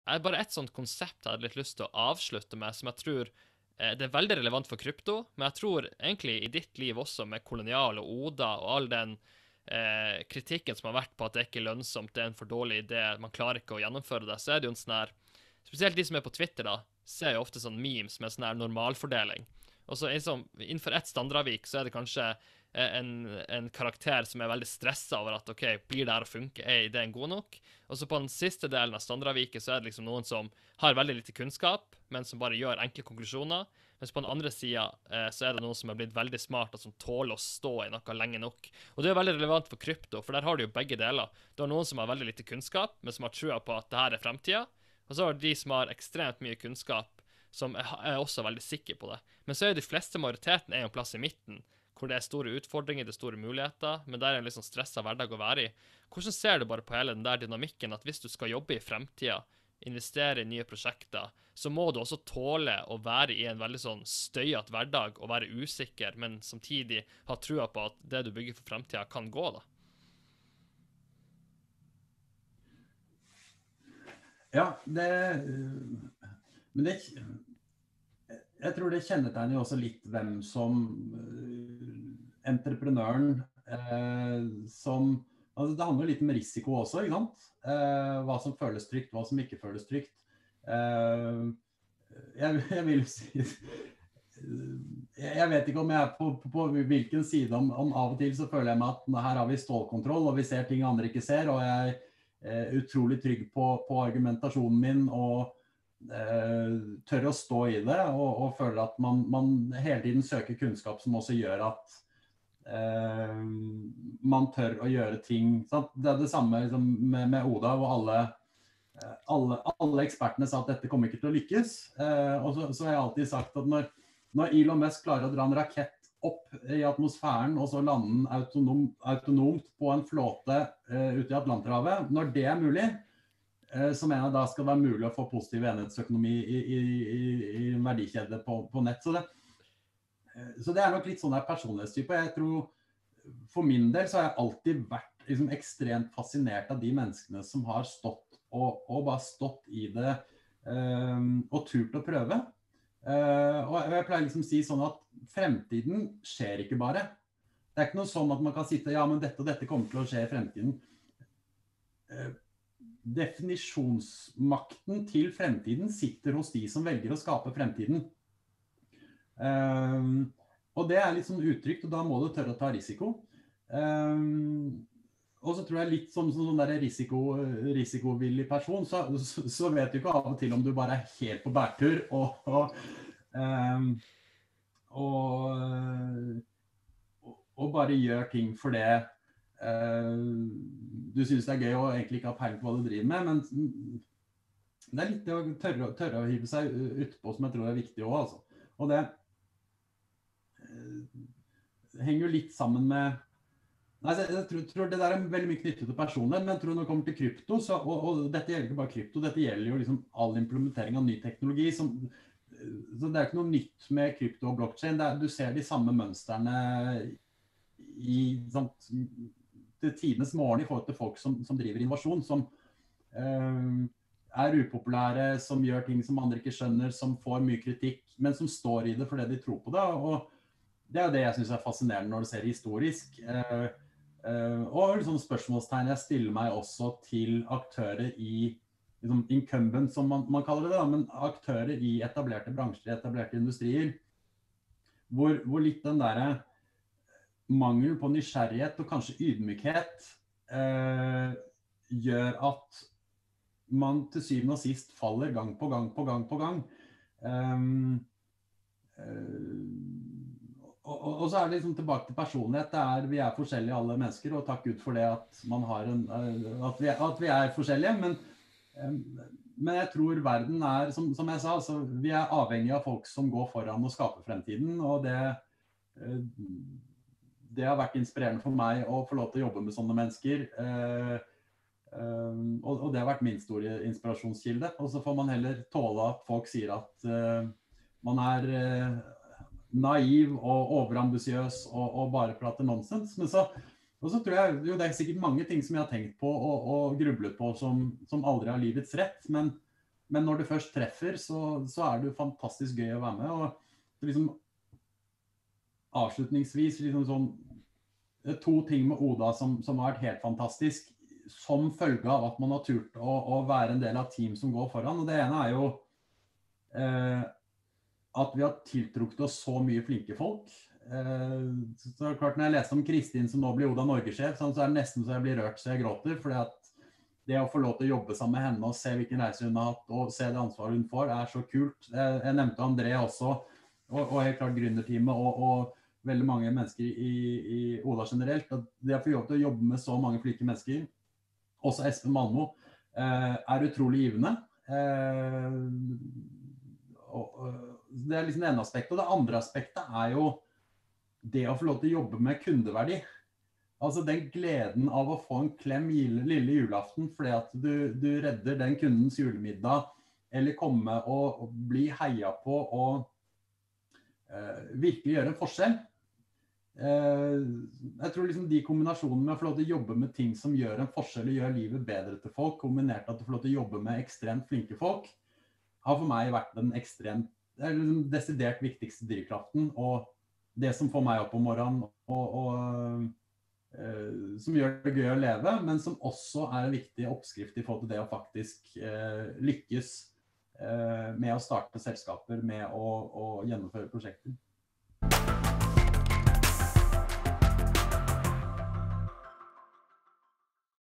bare et sånt konsept jeg hadde litt lyst til å avslutte med, som jeg tror det er veldig relevant for krypto, men jeg tror egentlig i ditt liv også, med kolonial og ODA og all den kritikken som har vært på at det ikke er lønnsomt, det er en for dårlig idé, man klarer ikke å gjennomføre det, så er det jo en sånn her, spesielt de som er på Twitter da, ser jo ofte sånn memes med sånn her normalfordeling. Og så innenfor ett standardavvik så er det kanskje en karakter som er veldig stresset over at ok, blir det her å funke, er ideen god nok? Og så på den siste delen av standardaviket så er det liksom noen som har veldig lite kunnskap, men som bare gjør enkle konklusjoner. Mens på den andre siden så er det noen som er blitt veldig smart og som tåler å stå i noe lenge nok. Og det er veldig relevant for krypto, for der har du jo begge deler. Du har noen som har veldig lite kunnskap, men som har trua på at det her er fremtiden. Og så har de som har ekstremt mye kunnskap, som er også veldig sikker på det. Men så er de fleste majoriteten er jo en plass i midten, hvor det er store utfordringer, det er store muligheter, men der er en litt sånn stresset hverdag å være i. Hvordan ser du bare på hele den der dynamikken, at hvis du skal jobbe i fremtiden, investere i nye prosjekter, så må du også tåle å være i en veldig sånn støyet hverdag, og være usikker, men samtidig ha trua på at det du bygger for fremtiden kan gå da? Ja, men jeg tror det kjennetegner jo også litt hvem som entreprenøren som, altså det handler litt om risiko også, ikke sant? Hva som føles trygt, hva som ikke føles trygt. Jeg vil si, jeg vet ikke om jeg er på hvilken side, om av og til så føler jeg meg at her har vi stålkontroll, og vi ser ting andre ikke ser, og jeg utrolig trygg på argumentasjonen min og tør å stå i det og føler at man hele tiden søker kunnskap som også gjør at man tør å gjøre ting, sant? Det er det samme liksom, med ODA, hvor alle ekspertene sa at dette kommer ikke til å lykkes, og så har jeg alltid sagt at når Elon Musk klarer å dra en rakett opp i atmosfæren og så lande autonomt på en flåte ute i Atlanterhavet, når det er mulig, så mener jeg da skal det være mulig å få positiv enhetsøkonomi i en verdikjede på nett. Så det er nok litt sånn der personlighetstype. Jeg tror, for min del så har jeg alltid vært liksom ekstremt fascinert av de menneskene som har stått og bare stått i det og turt å prøve. Og jeg pleier liksom å si sånn at fremtiden skjer ikke bare. Det er ikke noe sånn at man kan sitte, ja, men dette og dette kommer til å skje i fremtiden. Definisjonsmakten til fremtiden sitter hos de som velger å skape fremtiden. Og det er litt sånn utrygt, og da må du tørre å ta risiko. Og så tror jeg litt som sånn der risikovillig person, så vet du ikke av og til om du bare er helt på bærtur og bare gjør ting for det du synes det er gøy og egentlig ikke har peiling på hva du driver med, men det er litt det å tørre å hive seg utpå som jeg tror er viktig også, altså. Og det henger jo litt sammen med jeg tror det der er veldig mye knyttet til personlighet, men jeg tror når det kommer til krypto, og dette gjelder ikke bare krypto, dette gjelder jo liksom all implementering av ny teknologi, så det er ikke noe nytt med krypto og blockchain, du ser de samme mønstrene i til tidenes morgen i forhold til folk som driver innovasjon, som er upopulære, som gjør ting som andre ikke skjønner, som får mye kritikk, men som står i det fordi de tror på det, og det er det jeg synes er fascinerende når du ser historisk. Og liksom spørsmålstegn jeg stiller meg også til aktører i liksom incumbent, som man kaller det da, men aktører i etablerte bransjer, etablerte industrier, hvor litt den der mangel på nysgjerrighet og kanskje ydmykhet gjør at man til syvende og sist faller gang på gang. Og så er det liksom tilbake til personlighet. Vi er forskjellige alle mennesker, og takk Gud for det at man har at vi er forskjellige, men jeg tror verden er, som jeg sa, altså, vi er avhengige av folk som går foran og skaper fremtiden, og det har vært inspirerende for meg å få lov til å jobbe med sånne mennesker, og det har vært min store inspirasjonskilde. Og så får man heller tåle at folk sier at man er naiv og overambisiøs og bare prater nonsens, men og så tror jeg, jo det er sikkert mange ting som jeg har tenkt på og grublet på som aldri har livets rett, men Men når du først treffer, så det jo fantastisk gøy å være med. Og liksom, avslutningsvis, liksom sånn, det 2 ting med ODA som har vært helt fantastisk, som følge av at man har turt å være en del av team som går foran. Og det ene jo at vi har tiltrukket oss så mye flinke folk. Så klart, når jeg leste om Kristin som nå blir ODA Norge-sjef, så det nesten så jeg blir rørt så jeg gråter, fordi at det å få lov til å jobbe sammen med henne og se hvilken reise hun har hatt, og se det ansvaret hun får, så kult. Jeg nevnte André også, og helt klart Grunder-teamet, og veldig mange mennesker i ODA generelt. At det å få lov til å jobbe med så mange flinke mennesker, også Espen Malmo, utrolig givende. Det liksom det ene aspektet, og det andre aspektet jo det å få lov til å jobbe med kundeverdi. Altså den gleden av å få en klem lille julaften fordi at du redder den kundens julemiddag, eller komme og bli heia på og virkelig gjøre en forskjell. Jeg tror liksom de kombinasjonene med å få lov til å jobbe med ting som gjør en forskjell og gjør livet bedre til folk, kombinert at du får lov til å jobbe med ekstremt flinke folk, har for meg vært den liksom desidert viktigste drivkraften, og det som får meg opp om morgenen, og som gjør det gøy å leve, men som også en viktig oppskrift i forhold til det å faktisk lykkes med å starte selskaper, med å gjennomføre prosjekter.